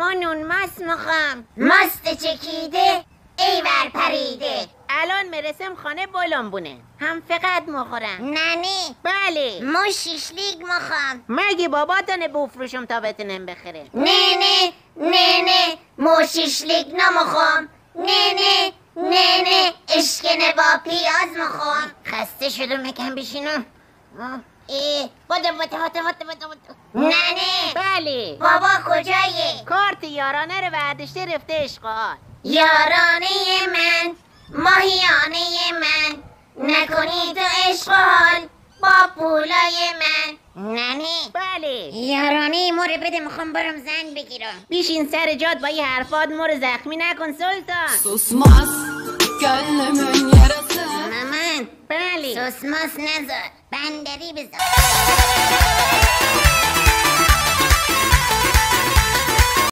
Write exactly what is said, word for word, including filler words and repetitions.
بابا نون ماست میخوام. ماست چکیده ای ور پریده. الان مرسم خانه بلنبونه هم فقط مخورم. ننی بله ما شیشلیک مخوام. مگه باباتانه بفروشم تا بتونم بخره. نه نه نه نه ما شیشلیک نمخوام. نه نه نه نه اشکنه با پیاز مخوام. خسته شدم مکم بشینم. ای بوده بوده بوده بوده بوده بوده. ننه بله بابا کجایه؟ کارت یارانه رو برداشته رفته اشغال. یارانه من ماهیانه من نکنی تو اشغال با پولای من. ننه بله یارانه مورو بده میخوام برم زن بگیرم. بیشین سر جاد با یه حرفات مورو زخمی نکن سلطان. سوسماس gönlümün yarası. مامان بله سوسماس نذار بندری بذار.